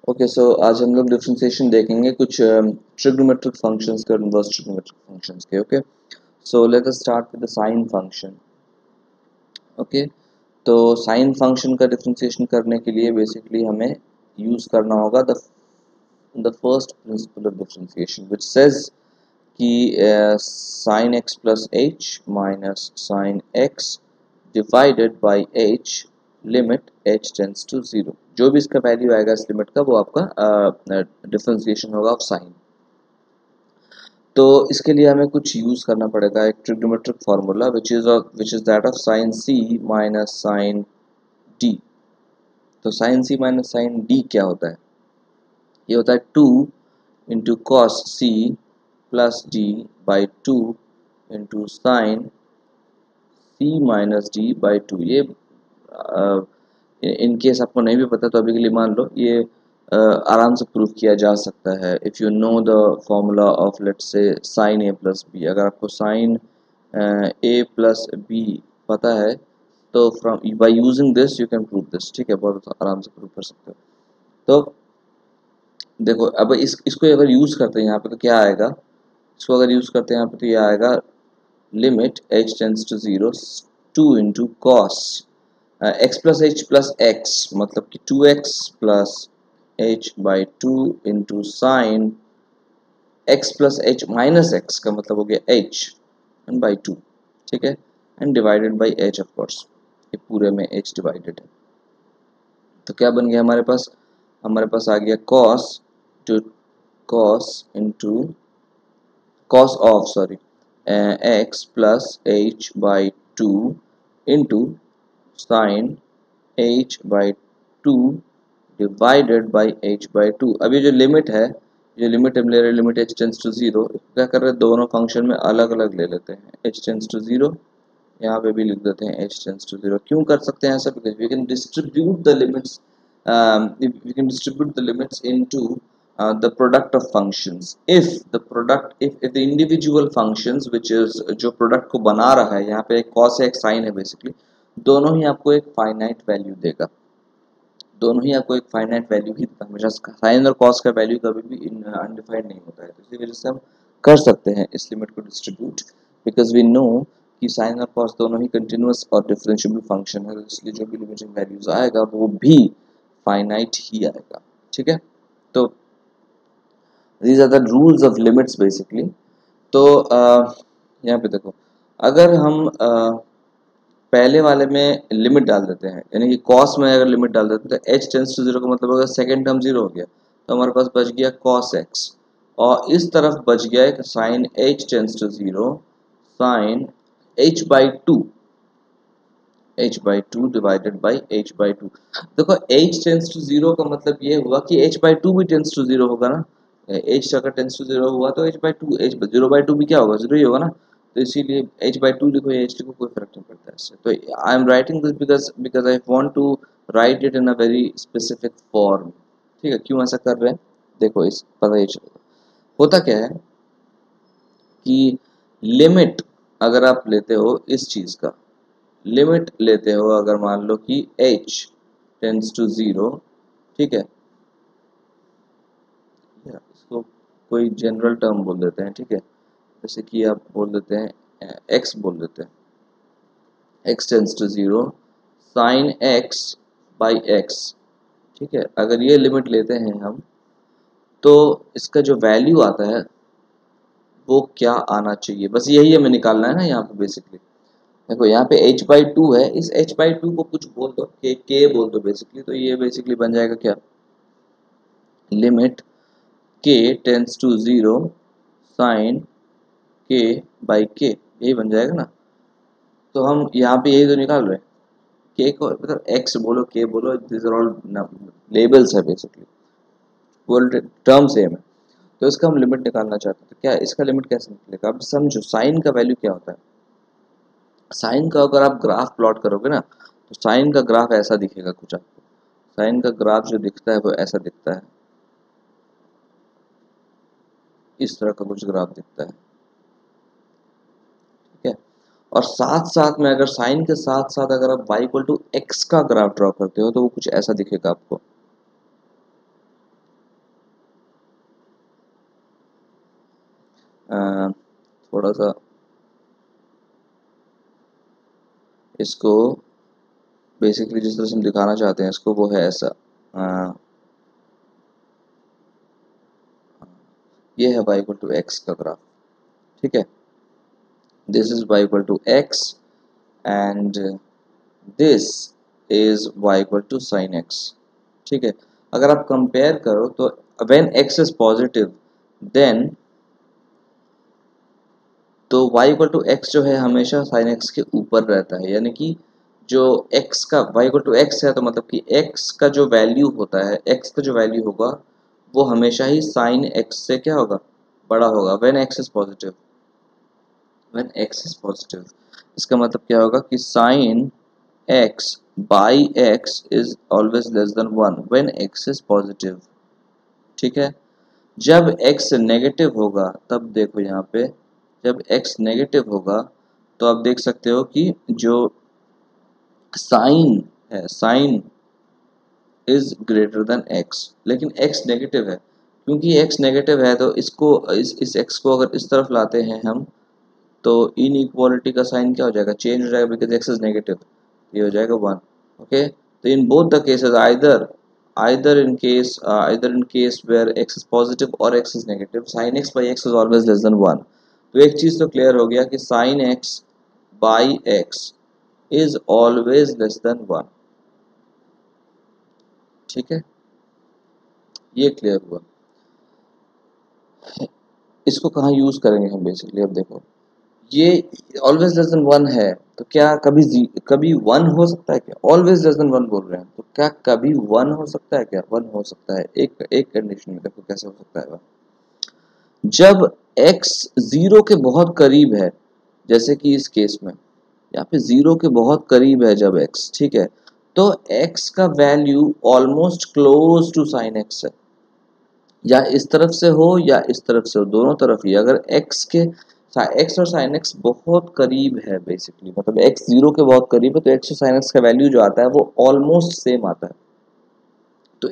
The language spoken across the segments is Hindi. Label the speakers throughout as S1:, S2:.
S1: ओके, सो आज हम लोग डिफरेंशिएशन देखेंगे कुछ ट्रिग्नोमेट्रिक फंक्शंस के और इनवर्स ट्रिग्नोमेट्रिक फंक्शंस के। Okay, so let us start with the sine function. Okay, तो साइन फंक्शन का डिफरेंशिएशन करने के लिए बेसिकली हमें यूज करना होगा the first principle of differentiation which says कि sine x plus h minus sine x divided by h limit h tends to zero. जो भी इसका वैल्यू आएगा इस लिमिट का वो आपका डिफरेंशिएशन होगा ऑफ साइन। तो इसके लिए हमें कुछ यूज करना पड़ेगा एक trigonometric formula which is that of sine C minus sine D. तो sine C minus sine D क्या होता है? ये होता है 2 into cos C plus D by 2 into sine C minus D by 2। ये इन केस आपको नहीं भी पता तो अभी के लिए मान लो ये आराम से प्रूव किया जा सकता है if you know the formula of let's say sine A plus B. अगर आपको साइन ए प्लस बी पता है तो from by using this you can prove this. ठीक है, बहुत आराम से प्रूव कर सकते हो। तो देखो अब इसको अगर यूज़ करते हैं यहाँ पे तो क्या आएगा? इसको अगर यूज़ करते हैं यहाँ पे तो ये आएगा limit h tends to zero 2 into cos x plus x मतलब कि 2x plus h by 2 into sine x plus h minus x का मतलब हो गया h एंड बाई 2। ठीक है, and divided by h of course, ये पूरे में h डिवाइडेड है। तो क्या बन गया हमारे पास आ गया cos into cos of sorry x plus h by 2 into sine h by 2 divided by h by 2। अब ये जो लिमिट है, जो लिमिट हम ले रहे हैं limit h tends to zero, क्या कर रहे हैं दोनों फंक्शन में अलग अलग ले लेते हैं। h टेंस टू जीरो यहाँ पे भी लिख देते हैं h टेंस टू जीरो। क्यों कर सकते हैं ऐसा? Because we can distribute the limits we can distribute the limits into the product of functions if the individual functions which is जो प्रोडक्ट को बना रहा है, यहाँ पे एक cos है एक sin है बेसिकली, दोनों ही आपको एक फाइनाइट वैल्यू देगा। दोनों ही आपको एक फाइनाइट वैल्यू ही देगा। हमेशा साइन और कॉस का वैल्यू कभी भी अनडिफाइंड नहीं होता है। तो इसी वजह से हम कर सकते हैं इस लिमिट को डिस्ट्रीब्यूट, बिकॉज वी नो कि साइन और कॉस दोनों ही कंटिन्यूअस और डिफरेंशिएबल फंक्शन है, इसलिए जो भी लिमिटिंग वैल्यूज आएगा वो भी फाइनाइट ही आएगा। ठीक है, तो these are the rules of limits basically. तो यहाँ पे देखो, अगर हम पहले वाले में लिमिट डाल देते हैं, यानी कि कॉस में अगर लिमिट डाल देते हैं तो h टेंस टू जीरो का मतलब अगर सेकेंड टर्म जीरो हो गया तो हमारे पास बच गया cos x, और इस तरफ बच गया एक sine h tends to zero sine h by two divided by h by 2। देखो h टेंस टू जीरो का मतलब ये हुआ कि h बाई 2 भी टेंस टू जीरो होगा ना। h अगर टेंस टू जीरो हुआ तो h by 2, h zero by 2 भी क्या होगा? जीरो ही होगा ना। तो इसीलिए h बाई 2 लिखो या h लिखो कोई फर्क नहीं पड़ता इससे। तो I am writing this because I want to write it in a very specific form. ठीक है, क्यों ऐसा कर रहे हैं देखो, इस पता ही चलेगा। होता क्या है कि लिमिट अगर आप लेते हो इस चीज़ का, लिमिट लेते हो अगर मान लो कि h टेंस टू जीरो, ठीक है, इसको कोई जनरल टर्म बोल देते हैं। ठीक है, जैसे कि आप बोल देते हैं x बोल देते हैं, x tends to zero sine x by x। ठीक है, अगर ये लिमिट लेते हैं हम तो इसका जो वैल्यू आता है वो क्या आना चाहिए, बस यही हमें निकालना है ना यहाँ पे बेसिकली। देखो यहाँ पे h बाई 2 है, इस h बाई 2 को कुछ बोल दो, k बोल दो बेसिकली। तो ये बेसिकली बन जाएगा क्या? Limit k tends to zero sine k by k, यही बन जाएगा ना। तो हम यहाँ पे यही तो निकाल रहे हैं, k को मतलब x बोलो k बोलो, दिस आर ऑल लेबल्स है बेसिकली, वो टर्म सेम है। तो इसका हम लिमिट निकालना चाहते हैं, तो क्या इसका लिमिट कैसे निकलेगा? अब समझो साइन का वैल्यू क्या होता है। साइन का अगर आप ग्राफ प्लॉट करोगे ना तो साइन का ग्राफ ऐसा दिखेगा कुछ आपको। साइन का ग्राफ जो दिखता है वो ऐसा दिखता है, इस तरह का कुछ ग्राफ दिखता है। ठीक है, और साथ साथ में अगर साइन के साथ साथ अगर आप y इक्वल टू एक्स का ग्राफ ड्रॉ करते हो तो वो कुछ ऐसा दिखेगा आपको। थोड़ा सा इसको बेसिकली जिस तरह से हम दिखाना चाहते हैं इसको वो है ऐसा। अ, ये है y इक्वल टू एक्स का ग्राफ, ठीक है। This is y equal to x and this is y equal to sine x, ठीक है। अगर आप कंपेयर करो तो when x is positive then तो y इक्वल टू एक्स जो है हमेशा साइन एक्स के ऊपर रहता है, यानी कि जो x का y इक्वल टू एक्स है तो मतलब कि x का जो वैल्यू होता है, x का जो वैल्यू होगा वो हमेशा ही साइन x से क्या होगा, बड़ा होगा when x is positive, when x is positive. इसका मतलब क्या होगा कि sine x by x is always less than 1 when x is positive, ठीक है। जब x नेगेटिव होगा तब देखो यहाँ पे, जब x नेगेटिव होगा तो आप देख सकते हो कि जो साइन है, sine is greater than x, लेकिन x नेगेटिव है। क्योंकि x नेगेटिव है तो इसको इस x को अगर इस तरफ लाते हैं हम तो इनइक्वालिटी का साइन क्या हो जाएगा, चेंज हो जाएगा, बिकॉज x इज नेगेटिव, ये हो जाएगा 1। ओके, तो in both the cases either in case where x is positive or x is negative, sin x by x is always less than 1। तो एक चीज तो क्लियर हो गया कि sin x by x is always less than 1, ठीक है, ये क्लियर हुआ। इसको कहाँ यूज करेंगे हम बेसिकली, अब देखो ये ऑलवेज लेस देन 1 है तो क्या कभी 1 हो सकता है क्या, ऑलवेज लेस देन 1 बोल रहे हैं तो क्या कभी 1 हो सकता है क्या, 1 हो सकता है। एक एक कंडीशन में देखो कैसे हो सकता है, जब x 0 के बहुत करीब है, जैसे कि इस केस में यहाँ पे 0 के बहुत करीब है जब x, ठीक है, तो x का value almost close to sine x है, या इस तरफ से हो या इस तरफ से हो, दोनों तरफ ही। अगर x और sin x बहुत करीब है बेसिकली, मतलब x 0 के बहुत करीब है तो x और sin x का वैल्यू जो आता है वो ऑलमोस्ट सेम आता है। तो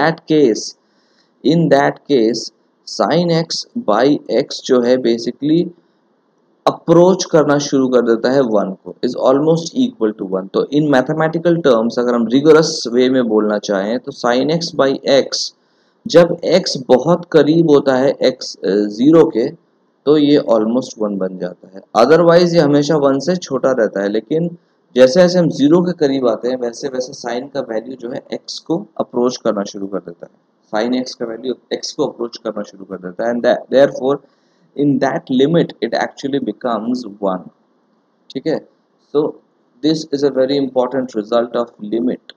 S1: in that case sin x by x जो है बेसिकली अप्रोच करना शुरू कर देता है 1 को, इज ऑलमोस्ट इक्वल टू 1। तो इन मैथमेटिकल टर्म्स अगर हम रिगोरस वे में बोलना चाहें तो sin x बाई x जब x बहुत करीब होता है x 0 के तो ये ऑलमोस्ट 1 बन जाता है, अदरवाइज ये हमेशा 1 से छोटा रहता है। लेकिन जैसे जैसे हम 0 के करीब आते हैं वैसे वैसे साइन का वैल्यू जो है x को अप्रोच करना शुरू कर देता है, साइन x का वैल्यू x को अप्रोच करना शुरू कर देता है, and therefore in that limit it actually becomes 1, ठीक है। so this is a very important result of limit,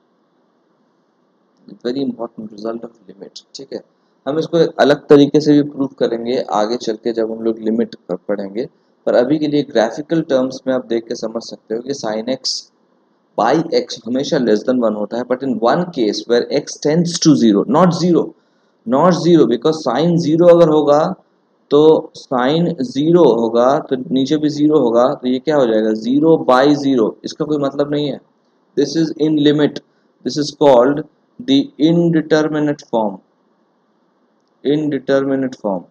S1: ठीक है। हम इसको एक अलग तरीके से भी प्रूव करेंगे आगे चल के जब हम लोग लिमिट पढ़ेंगे, पर अभी के लिए ग्राफिकल टर्म्स में आप देख के समझ सकते हो कि sin x बाई x हमेशा लेस देन 1 होता है, but in one case where x tends to 0, not zero because sine 0 अगर होगा तो साइन 0 होगा तो नीचे भी 0 होगा तो ये क्या हो जाएगा 0 बाई 0, इसका कोई मतलब नहीं है। This is in limit, this is called the indeterminate form, indeterminate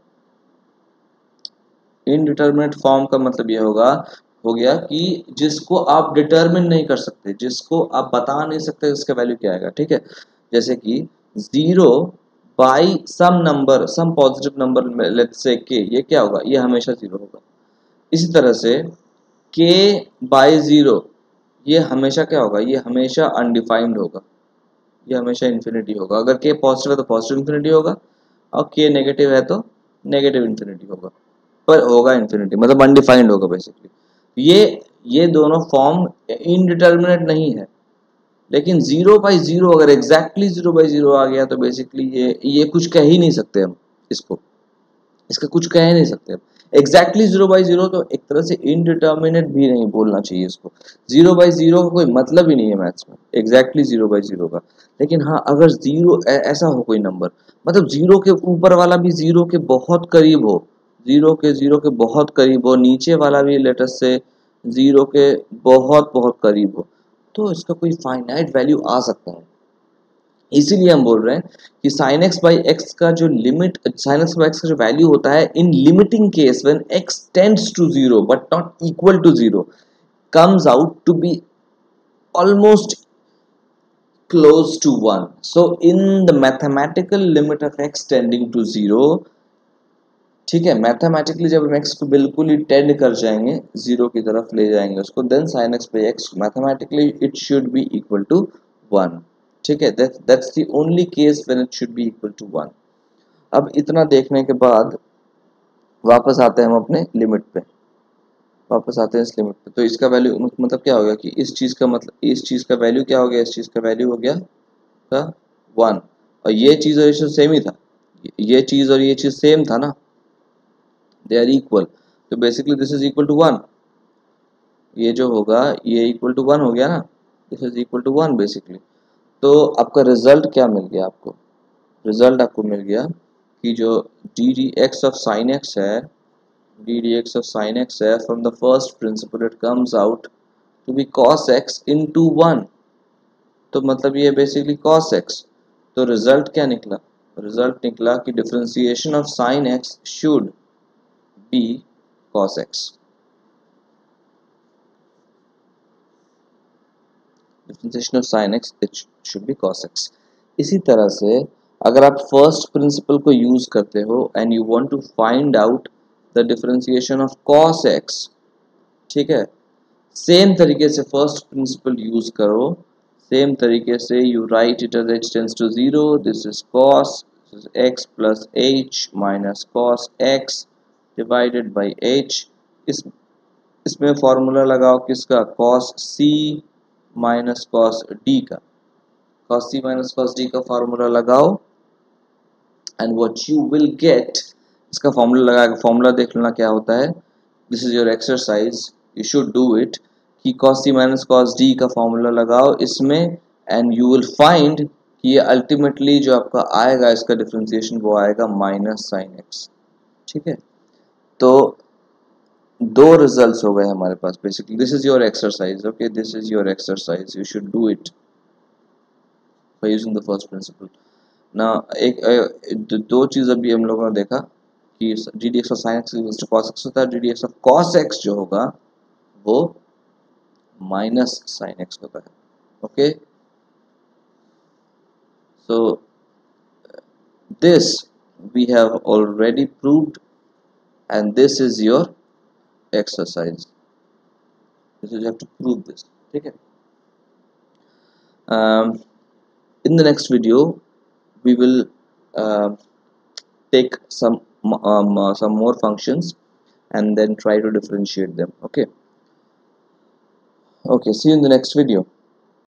S1: form का मतलब ये हो गया कि जिसको आप डिटरमिन नहीं कर सकते, जिसको आप बता नहीं सकते इसका वैल्यू क्या आएगा, ठीक है। जैसे कि 0 by some number, some positive number let's say k, ये क्या होगा, ये हमेशा 0 होगा। इसी तरह से k बाई 0 ये हमेशा क्या होगा, ये हमेशा अनडिफाइंड होगा, ये हमेशा इन्फिनिटी होगा। अगर k पॉजिटिव है तो पॉजिटिव इन्फिनिटी होगा और k नेगेटिव है तो नेगेटिव इन्फिनिटी होगा, पर होगा इन्फिनिटी, मतलब अनडिफाइंड होगा बेसिकली। ये दोनों फॉर्म इनडिटरमिनेट नहीं है, लेकिन 0 बाई 0 अगर एग्जैक्टली 0 बाई 0 आ गया तो बेसिकली ये कुछ कह ही नहीं सकते हम इसको, इसका कुछ कह ही नहीं सकते हम। एग्जैक्टली 0 बाई 0 तो एक तरह से इनडिटरमिनेट भी नहीं बोलना चाहिए इसको, 0 बाई 0 का कोई मतलब ही नहीं है मैथ्स में एग्जैक्टली 0 बाई 0 का। लेकिन हाँ अगर 0 ऐसा हो कोई नंबर, मतलब 0 के ऊपर वाला भी 0 के बहुत करीब हो, 0 के बहुत करीब हो, नीचे वाला भी लेटस से 0 के बहुत बहुत करीब हो, तो इसका कोई फाइनाइट वैल्यू आ सकता है। इसीलिए हम बोल रहे हैं कि sin x by x का जो limit, sin x by x का जो वैल्यू होता है in limiting case when x tends to 0 but not equal to 0 comes out to be almost close to 1. So in the mathematical limit of x tending to 0, ठीक है, मैथमेटिकली जब हम x को बिल्कुल ही टेंड कर जाएंगे 0 की तरफ ले जाएंगे उसको, then sin x by x mathematically it should be equal to 1. ठीक है, that's the only case when it should be equal to 1. अब इतना देखने के बाद वापस आते हैं हम अपने लिमिट पे, वापस आते हैं इस लिमिट पे. तो इसका वैल्यू मतलब क्या हो गया कि इस चीज़ का मतलब, इस चीज़ का वैल्यू क्या हो गया, इस चीज़ का वैल्यू हो गया था 1, और ये चीज़ और ये चीज़ सेम ही था, ये चीज़ और ये चीज़ सेम था ना, दे आर इक्वल. तो basically this is equal to 1, ये जो होगा ये इक्वल टू 1 हो गया ना, this is equal to 1 basically. तो आपका रिजल्ट क्या मिल गया आपको, रिजल्ट आपको मिल गया कि जो d d x of sine x है, d d x of sine x है, from the first principle it comes out to be cos x into 1. तो मतलब ये बेसिकली कॉस एक्स. तो रिजल्ट क्या निकला, रिजल्ट निकला कि differentiation of sine x should be cos x. Differentiation of sine x it should be cos x. इसी तरह से अगर आप फर्स्ट प्रिंसिपल को यूज करते हो and you want to find out the differentiation of cos x, ठीक है, सेम तरीके से फर्स्ट प्रिंसिपल यूज करो, सेम तरीके से you write it as h tends to 0, this is cos, this is x plus h minus cos x divided by h. इसमें फॉर्मूला लगाओ किसका, cos c minus cos D का, cos c minus cos d का फॉर्मूला लगाओ and what you will get, इसका फॉर्मूला लगा के फॉर्मूला देख लेना क्या होता है. This is your exercise, you should do it, कि cos c minus cos d का फॉर्मूला लगाओ इसमें एंड यू विल फाइंड कि ये अल्टीमेटली जो आपका आएगा इसका डिफरेंशिएशन वो आएगा माइनस साइन एक्स. ठीक है, तो दो रिजल्ट्स हो गए हमारे पास basically. This is your exercise, okay, this is your exercise, you should do it by using the first principle. ना एक दो चीज अभी हम लोगों ने देखा कि d d x of sine x equals to cos x होता है, d d x of cos x जो होगा वो माइनस साइन एक्स होता है. Okay, so this we have already proved and this is your exercise. This is you have to prove this. ठीक है. In the next video, we will take some more functions and then try to differentiate them. Okay. Okay. See you in the next video.